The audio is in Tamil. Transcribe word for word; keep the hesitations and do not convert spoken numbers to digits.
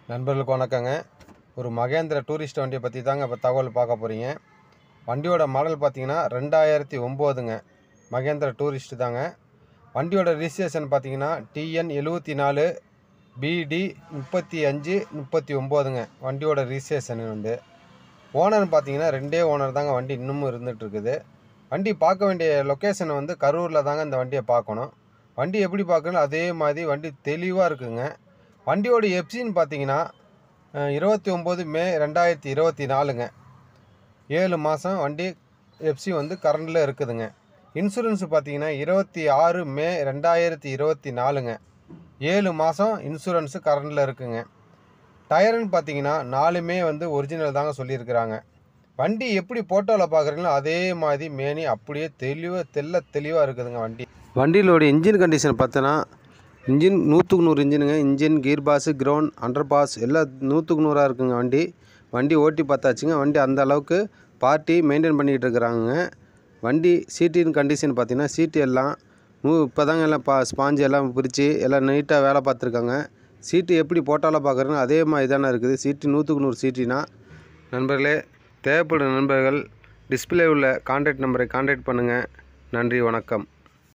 நண்பர்களுக்கு வணக்கங்க. ஒரு மகேந்திர டூரிஸ்ட் வண்டியை பற்றி தாங்க இப்போ தகவல் பார்க்க போகிறீங்க. வண்டியோட மாடல் பார்த்தீங்கன்னா ரெண்டாயிரத்தி ஒம்போதுங்க. மகேந்திர டூரிஸ்ட் தாங்க. வண்டியோட ரிஜிஸ்ட்ரேஷன் பார்த்தீங்கன்னா டிஎன் எழுபத்தி நாலு பிடி முப்பத்தி அஞ்சு முப்பத்தி ஒம்போதுங்க. வண்டியோட ரிஜிஸ்ட்ரேஷன் வந்து ஓனர் பார்த்தீங்கன்னா ரெண்டே ஓனர் தாங்க. வண்டி இன்னமும் இருந்துகிட்டு இருக்குது. வண்டி பார்க்க வேண்டிய லொக்கேஷன் வந்து கரூரில் தாங்க இந்த வண்டியை பார்க்கணும். வண்டி எப்படி பார்க்கணும் அதே மாதிரி வண்டி தெளிவாக இருக்குங்க. வண்டியோட எஃப்சின்னு பார்த்தீங்கன்னா இருபத்தி ஒம்பது மே ரெண்டாயிரத்தி இருபத்தி நாலுங்க. ஏழு மாதம் வண்டி எஃப்சி வந்து கரண்டில் இருக்குதுங்க. இன்சூரன்ஸ் பார்த்தீங்கன்னா இருபத்தி ஆறு மே ரெண்டாயிரத்தி இருபத்தி நாலுங்க. ஏழு மாதம் இன்சூரன்ஸு கரண்டில் இருக்குங்க. டயருன்னு பார்த்தீங்கன்னா நாலுமே வந்து ஒரிஜினல் தாங்க சொல்லியிருக்கிறாங்க. வண்டி எப்படி ஃபோட்டோவில் பார்க்குறீங்களோ அதே மாதிரி மேனி அப்படியே தெளிவாக தெல்ல தெளிவாக இருக்குதுங்க. வண்டி வண்டியிலோட இன்ஜின் கண்டிஷன் பார்த்தோன்னா இன்ஜின் நூற்றுக்கு நூறு இன்ஜினுங்க. Engine gear pass ground under pass எல்லாம் நூற்றுக்கு நூறாக இருக்குங்க. வண்டி வண்டி ஓட்டி பார்த்தாச்சுங்க. வண்டி அந்த அளவுக்கு பார்ட்டி மெயின்டைன் பண்ணிக்கிட்டு இருக்கிறாங்க. வண்டி சீட்டின் கண்டிஷன் பார்த்தீங்கன்னா சீட்டு எல்லாம் நூ இப்போ தாங்க எல்லாம் பா ஸ்பாஞ்சு எல்லாம் பிரித்து எல்லாம் நீட்டாக வேலை பார்த்துருக்காங்க. சீட்டு எப்படி போட்டாலும் பார்க்குறேங்க அதே மாதிரி தானே இருக்குது. சீட்டு நூற்றுக்கு நூறு சீட்டினா நண்பர்களே, தேவைப்படும் நண்பர்கள் டிஸ்பிளே உள்ள கான்டாக்ட் நம்பரை கான்டாக்ட் பண்ணுங்கள். நன்றி, வணக்கம்.